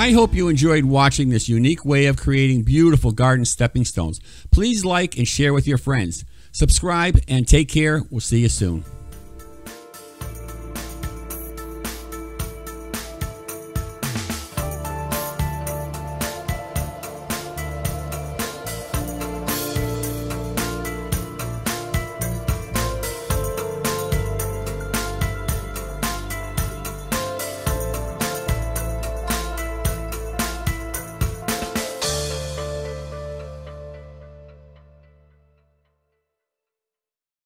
I hope you enjoyed watching this unique way of creating beautiful garden stepping stones. Please like and share with your friends. Subscribe and take care. We'll see you soon.